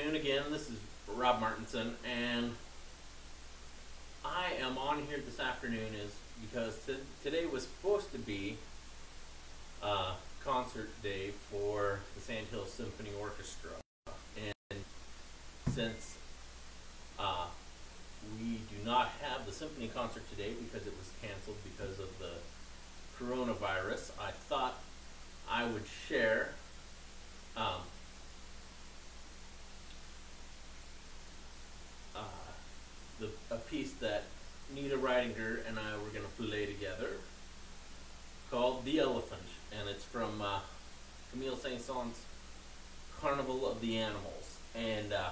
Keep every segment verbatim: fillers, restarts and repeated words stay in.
afternoon again. This is Rob Martinson, and I am on here this afternoon is because t today was supposed to be uh, concert day for the Sandhill Symphony Orchestra, and since uh, we do not have the symphony concert today because it was canceled because of the coronavirus, I thought I would share um, uh, the, a piece that Nita Reidinger and I were going to play together called The Elephant, and it's from uh, Camille Saint-Saëns' Carnival of the Animals. And uh,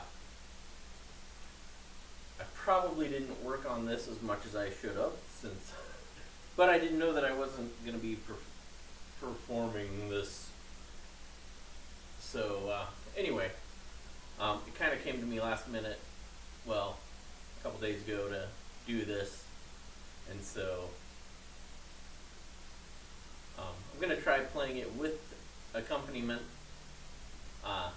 I probably didn't work on this as much as I should have, since, but I didn't know that I wasn't going to be per performing this. So uh, anyway, um, it kind of came to me last minute, well, a couple days ago to do this, and so um, I'm going to try playing it with accompaniment uh,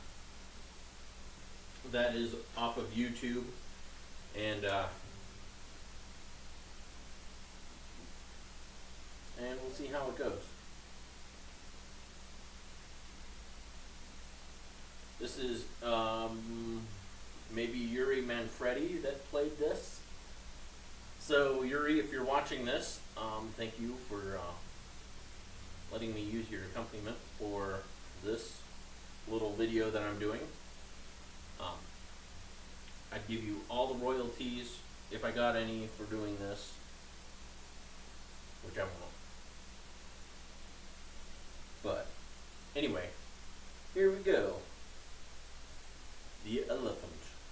that is off of YouTube, and uh, and we'll see how it goes. This is um, maybe Yuri Manfredi that played this. So Yuri, if you're watching this, um, thank you for uh, letting me use your accompaniment for this little video that I'm doing. Um, I'd give you all the royalties if I got any for doing this, which I won't. But anyway, here we go. The Elephant.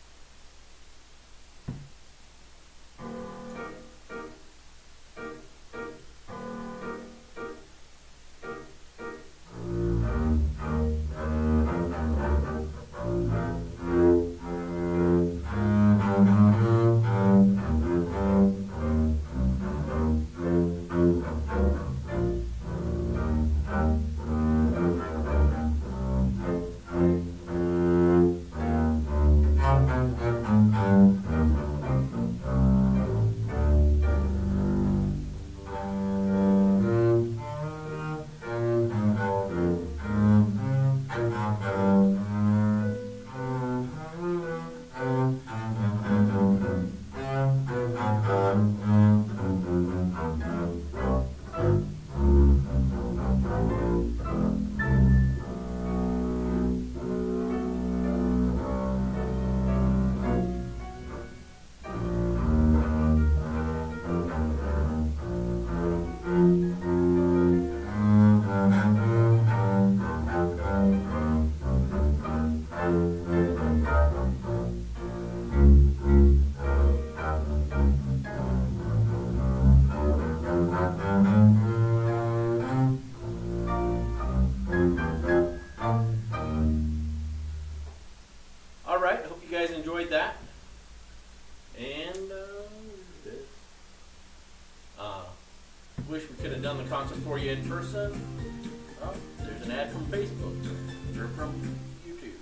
Alright, I hope you guys enjoyed that. And uh, uh, wish we could have done the concert for you in person. Oh, there's an ad from Facebook or from YouTube.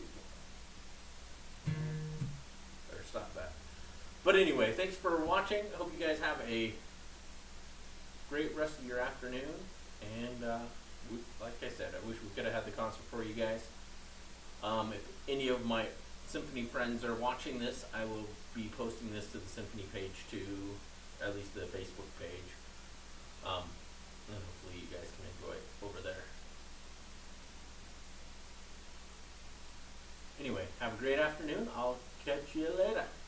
Better stop that. But anyway, thanks for watching. I hope you guys have a great rest of your afternoon. And uh, we, like I said, I wish we could have had the concert for you guys. Um, if any of my symphony friends are watching this, I will be posting this to the symphony page too, at least the Facebook page. Um, and hopefully you guys can enjoy it over there. Anyway, have a great afternoon. I'll catch you later.